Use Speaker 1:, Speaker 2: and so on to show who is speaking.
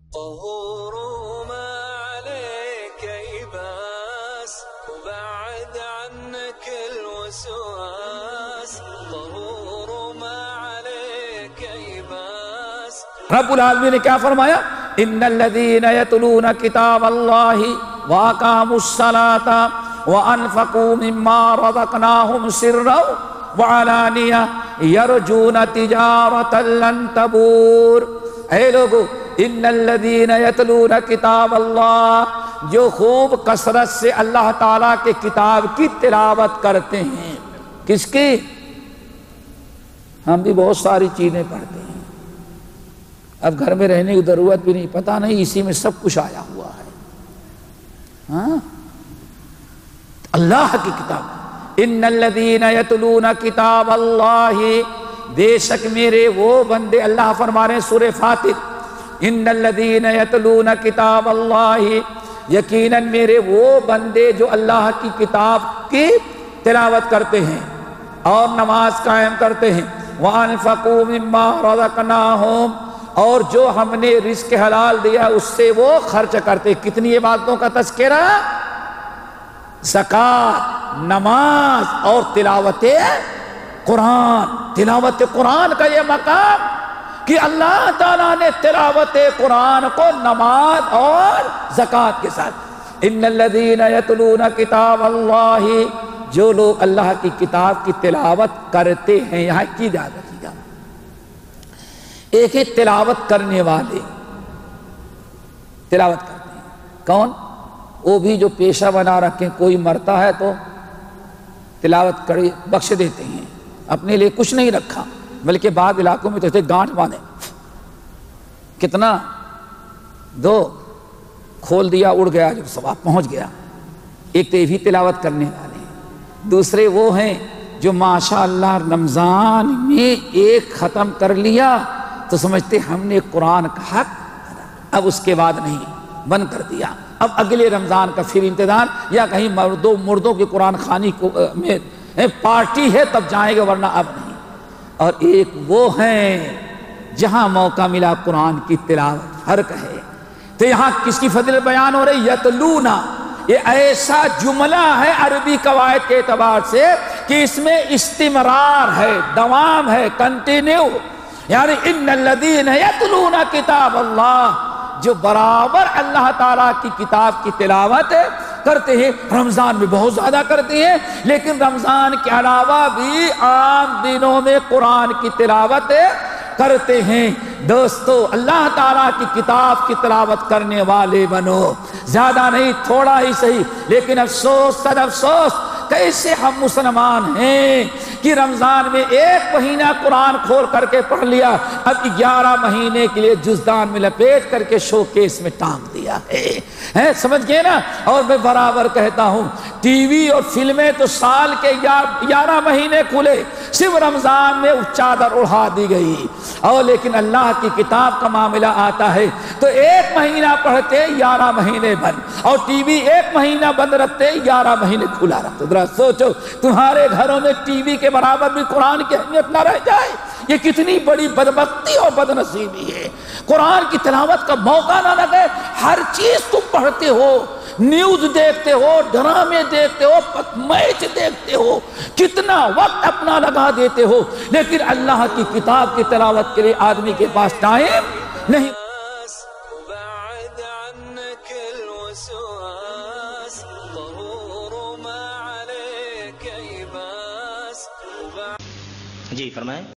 Speaker 1: طهور ما عليك يباس وبعد عنك الوسواس طهور ما عليك يباس.
Speaker 2: رب العالمین نے کیا فرمایا؟ ان الذین یتلون کتاب اللہ واقاموا الصلاۃ وانفقوا مما رزقناہم سرا وعلانیہ یرجون تجارۃ لن تبور. اے لوگو، ان الذین یتلون کتاب اللہ، جو خوب کثرت سے اللہ تعالیٰ کے کتاب کی تلاوت کرتے ہیں. کس کی؟ ہم بھی بہت ساری چیزیں پڑھتے ہیں، اب گھر میں رہنے کی ضرورت بھی نہیں، پتہ نہیں اسی میں سب کچھ آیا ہوا ہے. ہاں، اللہ کی کتاب. ان الذین یتلون کتاب اللہ، بے شک میرے وہ بندے، اللہ فرما رہے ہیں سورہ فاتر، ان الذین یتلون کتاب اللہ، یقیناً میرے وہ بندے جو اللہ کی کتاب کی تلاوت کرتے ہیں اور نماز قائم کرتے ہیں. وانفقوا مما رزقناہم، اور جو ہم نے رزق حلال دیا اس سے وہ خرچ کرتے. کتنی عبادتوں کا تذکرہ؟ زکوٰۃ، نماز اور تلاوت قرآن. تلاوت قرآن کا یہ مقام کہ اللہ تعالیٰ نے تلاوت قرآن کو نماز اور زکوٰۃ کے ساتھ. ان الذین یتلون کتاب اللہ، جو لوگ اللہ کی کتاب کی تلاوت کرتے ہیں. یہاں کی یاد رکھیے گا، ایک ہی تلاوت کرنے والے تلاوت کرتے ہیں. کون؟ وہ بھی جو پیشہ بنا رکھیں، کوئی مرتا ہے تو تلاوت کری بخش دیتے ہیں، اپنے لیے کچھ نہیں رکھا، بلکہ بعض علاقوں میں تو اسے گانٹھ باندھے، کتنا دو کھول دیا اڑ گیا، جو ثواب پہنچ گیا. ایک تو یہ بھی تلاوت کرنے والے ہیں. دوسرے وہ ہیں جو ماشاء اللہ رمضان میں ایک ختم کر لیا تو سمجھتے ہم نے قرآن کا حق، اب اس کے بعد نہیں، بند کر دیا، اب اگلے رمضان کا پھر انتظار، یا کہیں مردوں کی قرآن خوانی میں پارٹی ہے تب جائیں گے ورنہ اب نہیں. اور ایک وہ ہیں جہاں موقع ملا قرآن کی تلاوت فرق ہے. تو یہاں کس کی فضیلت بیان ہو رہی؟ یتلونا، یہ ایسا جملہ ہے عربی قواعد کے اعتبار سے کہ اس میں استمرار ہے، دوام ہے، کنٹینیو. یعنی ان الذین یتلون کتاب اللہ، جو برابر اللہ تعالیٰ کی کتاب کی تلاوت کرتے ہیں. رمضان میں بہت زیادہ کرتے ہیں، لیکن رمضان کے علاوہ بھی عام دنوں میں قرآن کی تلاوت کرتے ہیں. دوستو، اللہ تعالیٰ کی کتاب کی تلاوت کرنے والے بنو، زیادہ نہیں، تھوڑا ہی صحیح. لیکن افسوس، صد افسوس، کیسے ہم مسلمان ہیں کہ رمضان میں ایک مہینہ قرآن کھول کر کے پڑھ لیا، اب 11 مہینے کے لیے جزدان میں لپیٹ کر کے شو کیس میں ٹانگ دیا ہے. سمجھ گئے نا؟ اور میں برابر کہتا ہوں، ٹی وی اور فلمیں تو سال کے 11 مہینے کھلے، صرف رمضان میں چادر اڑا دی گئی. اور لیکن اللہ کی کتاب کا معاملہ آتا ہے تو ایک مہینہ پڑھتے 11 مہینے بند، اور ٹی وی ایک مہینہ بند رکھتے 11 مہینے کھلا رکھتے. ذرا سوچو، تمہارے گھروں میں ٹی وی کے برابر بھی قرآن کی اہمیت نہ رہ جائے، یہ کتنی بڑی بدبختی اور بدنصیبی ہے. قرآن کی تلاوت کا موقع نہ لگے. ہر چیز تم پڑھتے ہو، نیوز دیکھتے ہو، ڈرامے دیکھتے ہو، میچ دیکھتے ہو، کتنا وقت اپنا لگا دیتے ہو، لیکن اللہ کی کتاب کی تلاوت کے لیے آدمی کے پاس ٹائم نہیں.
Speaker 1: وبعد عنك الوسواس طهور ما عليك يباس.
Speaker 3: جی فرمائیں.